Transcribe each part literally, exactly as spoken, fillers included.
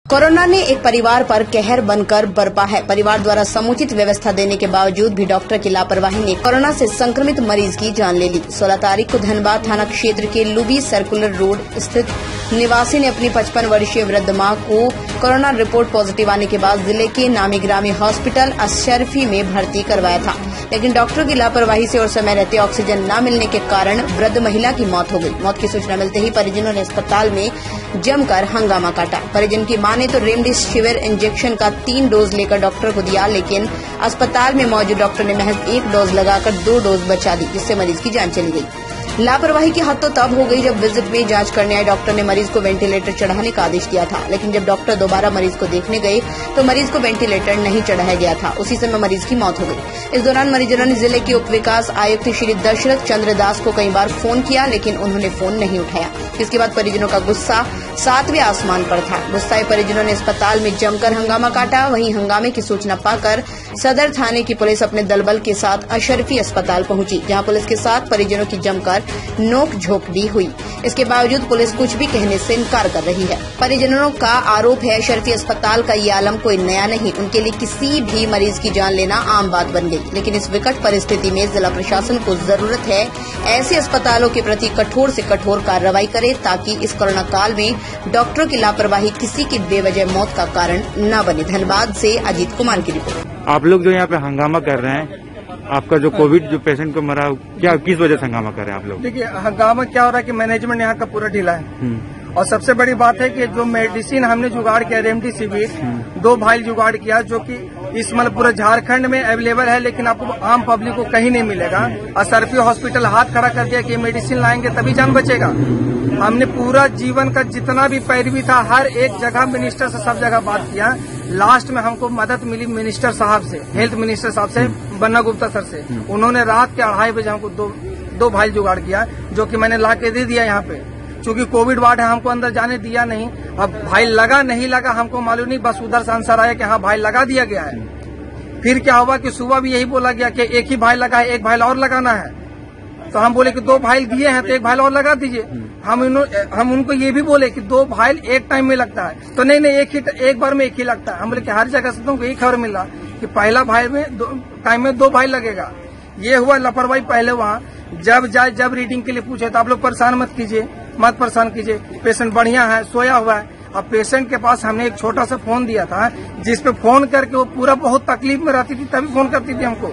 Corona ने एक परिवार पर कहर बनकर बरपा है। परिवार द्वारा समुचित व्यवस्था देने के बावजूद भी डॉक्टर की लापरवाही ने कोरोना से संक्रमित मरीज की जान ले ली। सोलह तारीख को धनबाद थाना क्षेत्र के लुबी सर्कुलर रोड स्थित निवासी ने अपनी पचपन वर्षीय वृद्ध मां को कोरोना रिपोर्ट पॉजिटिव आने के बाद जिले के नामी ग्रामी हॉस्पिटल अशरफी में भर्ती करवाया था, लेकिन डॉक्टरों की लापरवाही से और समय रहते ऑक्सीजन न मिलने के कारण वृद्ध महिला की मौत हो गई। मौत की सूचना मिलते ही परिजनों ने अस्पताल में जमकर हंगामा काटा। परिजन की माने तो रेमडेसिविर इंजेक्शन का तीन डोज लेकर डॉक्टर को दिया, लेकिन अस्पताल में मौजूद डॉक्टर ने महज एक डोज लगाकर दो डोज बचा दी, जिससे मरीज की जान चली गई। लापरवाही की हद तो तब हो गई जब विजिट में जांच करने आए डॉक्टर ने मरीज को वेंटिलेटर चढ़ाने का आदेश दिया था, लेकिन जब डॉक्टर दोबारा मरीज को देखने गए तो मरीज को वेंटिलेटर नहीं चढ़ाया गया था। उसी समय मरीज की मौत हो गई। इस दौरान मरीजों ने जिले के उप विकास आयुक्त श्री दशरथ चंद्र दास को कई बार फोन किया, लेकिन उन्होंने फोन नहीं उठाया। इसके बाद परिजनों का गुस्सा सातवें आसमान पर था। गुस्साए परिजनों ने अस्पताल में जमकर हंगामा काटा। वहीं हंगामे की सूचना पाकर सदर थाने की पुलिस अपने दलबल के साथ अशरफी अस्पताल पहुंची, जहां पुलिस के साथ परिजनों की जमकर नोक झोंक भी हुई। इसके बावजूद पुलिस कुछ भी कहने से इनकार कर रही है। परिजनों का आरोप है अशरफी अस्पताल का ये आलम कोई नया नहीं, उनके लिए किसी भी मरीज की जान लेना आम बात बन गई। लेकिन इस विकट परिस्थिति में जिला प्रशासन को जरूरत है ऐसे अस्पतालों के प्रति कठोर से कठोर कार्रवाई करे, ताकि इस कोरोना काल में डॉक्टरों की लापरवाही किसी की बेवजह मौत का कारण न बने। धनबाद से अजीत कुमार की रिपोर्ट। आप लोग जो यहाँ पे हंगामा कर रहे हैं, आपका जो कोविड जो पेशेंट को मरा, क्या किस वजह से हंगामा कर रहे हैं आप लोग? देखिए, हंगामा क्या हो रहा है कि मैनेजमेंट यहाँ का पूरा ढीला है, और सबसे बड़ी बात है कि जो मेडिसिन हमने जुगाड़ किया रेमडेसिविर, दो भाई जुगाड़ किया, जो कि इस मतलब पूरे झारखंड में अवेलेबल है, लेकिन आपको आम पब्लिक को कहीं नहीं मिलेगा। अशरफी हॉस्पिटल हाथ खड़ा कर दिया कि मेडिसिन लाएंगे तभी जान बचेगा। हमने पूरा जीवन का जितना भी पैरवी था हर एक जगह मिनिस्टर से सब जगह बात किया। लास्ट में हमको मदद मिली मिनिस्टर साहब से, हेल्थ मिनिस्टर साहब से, बन्ना गुप्ता सर से। उन्होंने रात के अढ़ाई बजे हमको दो दो भाई जुगाड़ किया, जो कि मैंने ला के दे दिया यहाँ पे। चूंकि कोविड वार्ड है, हमको अंदर जाने दिया नहीं। अब भाई लगा नहीं लगा हमको मालूम नहीं, बस उधर से आंसर आया कि हाँ भाई लगा दिया गया है। फिर क्या हुआ कि सुबह भी यही बोला गया कि एक ही भाई लगा है, एक भाई और लगाना है। तो हम बोले कि दो भाई दिए हैं तो एक भाई और लगा दीजिए। हम हम उनको ये भी बोले कि दो भाई एक टाइम में लगता है, तो नहीं नहीं एक ही एक बार में एक ही लगता है। हम बोले कि हर जगह से तुमको यही खबर मिला कि पहला भाई में दो टाइम में दो भाई लगेगा। ये हुआ लापरवाही। पहले वहाँ जब जाए जब रीडिंग के लिए पूछे तो आप लोग परेशान मत कीजिए, मत परेशान कीजिए, पेशेंट बढ़िया है, सोया हुआ है। अब पेशेंट के पास हमने एक छोटा सा फोन दिया था, जिसपे फोन करके वो पूरा बहुत तकलीफ में रहती थी, तभी फोन करती थी हमको।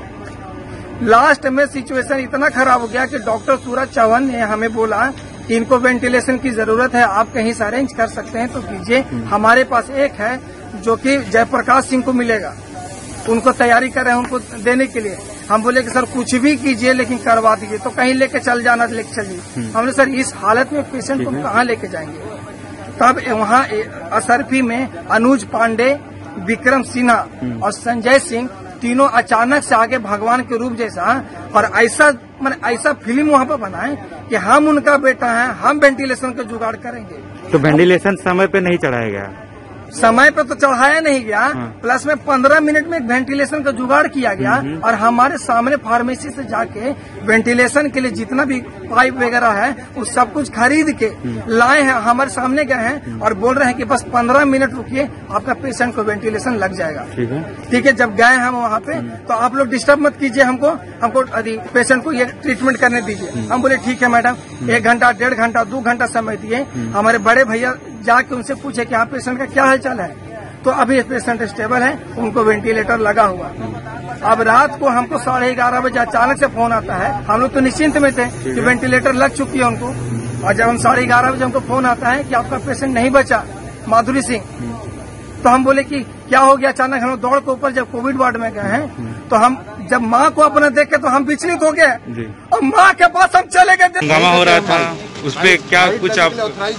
लास्ट में सिचुएशन इतना खराब हो गया कि डॉक्टर सूरज चौहान ने हमें बोला कि इनको वेंटिलेशन की जरूरत है, आप कहीं से अरेंज कर सकते हैं तो कीजिए। हमारे पास एक है जो कि जयप्रकाश सिंह को मिलेगा, उनको तैयारी कर रहे हैं उनको देने के लिए। हम बोले कि सर कुछ भी कीजिए लेकिन करवा दीजिए, तो कहीं लेके चल जाना, लेके चलिए। हमने सर इस हालत में पेशेंट को कहाँ लेके जाएंगे? तब वहाँ अशरफी में अनुज पांडे, विक्रम सिन्हा और संजय सिंह तीनों अचानक से आगे भगवान के रूप जैसा, और ऐसा मतलब ऐसा फिल्म वहाँ पे बनाए कि हम उनका बेटा है, हम वेंटिलेशन का जुगाड़ करेंगे। तो वेंटिलेशन समय पे नहीं चढ़ाया गया? समय पे तो चढ़ाया नहीं गया, हाँ। प्लस में पंद्रह मिनट में वेंटिलेशन का जुगाड़ किया गया, और हमारे सामने फार्मेसी से जाके वेंटिलेशन के लिए जितना भी पाइप वगैरह है वो सब कुछ खरीद के लाए हैं, हमारे सामने गए हैं और बोल रहे हैं कि बस पंद्रह मिनट रुकिए, आपका पेशेंट को वेंटिलेशन लग जाएगा। ठीक है, जब गए हम वहाँ पे तो आप लोग डिस्टर्ब मत कीजिए हमको, हमको पेशेंट को ये ट्रीटमेंट करने दीजिए। हम बोले ठीक है मैडम, एक घंटा डेढ़ घंटा दो घंटा समय दिए। हमारे बड़े भैया जाके उनसे पूछे कि आप पेशेंट का क्या हालचाल है, तो अभी पेशेंट स्टेबल है, उनको वेंटिलेटर लगा हुआ। अब रात को हमको साढ़े ग्यारह बजे अचानक से फोन आता है, हम लोग तो निश्चिंत में थे कि वेंटिलेटर लग चुकी है उनको, और जब हम साढ़े ग्यारह बजे हमको फोन आता है कि आपका पेशेंट नहीं बचा, माधुरी सिंह, तो हम बोले कि क्या हो गया अचानक। हम लोग दौड़ के ऊपर जब कोविड वार्ड में गए हैं तो हम जब माँ को अपना देख के तो हम विचलित हो गए, और माँ के पास हम चले गए। हंगामा हो रहा था, उस पर क्या कुछ आप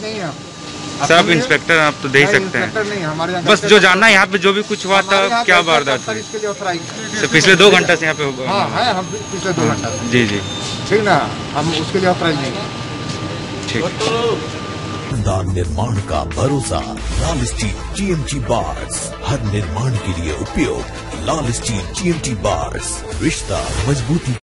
सब इंस्पेक्टर आप तो दे ही सकते हैं, बस जो जानना है यहाँ पे जो भी कुछ हुआ था, क्या वारदात थी? पिछले दो घंटे से यहाँ पे हाँ है, हम पिछले दो घंटा जी जी ठीक ना, हम उसके लिए ऑथराइज नहीं। ठीक। दान निर्माण का भरोसा लाल स्टील जीएमटी बार्स, हर निर्माण के लिए उपयोग लाल स्टील जीएमटी बार्स, रिश्ता मजबूती।